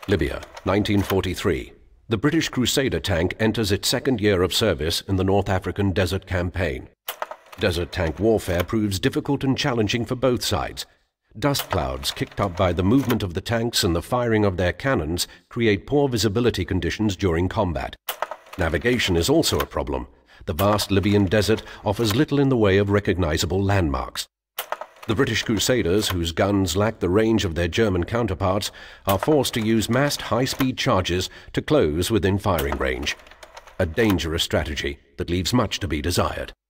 Libya, 1943. The British Crusader tank enters its second year of service in the North African Desert Campaign. Desert tank warfare proves difficult and challenging for both sides. Dust clouds kicked up by the movement of the tanks and the firing of their cannons create poor visibility conditions during combat. Navigation is also a problem. The vast Libyan desert offers little in the way of recognizable landmarks. The British Crusaders, whose guns lack the range of their German counterparts, are forced to use massed high-speed charges to close within firing range. A dangerous strategy that leaves much to be desired.